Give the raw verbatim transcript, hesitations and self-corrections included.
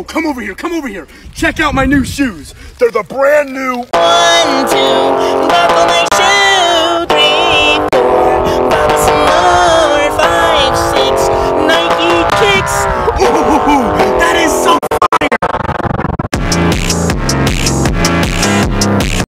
Yo, come over here, come over here. Check out my new shoes. They're the brand new One, two, buckle my shoes.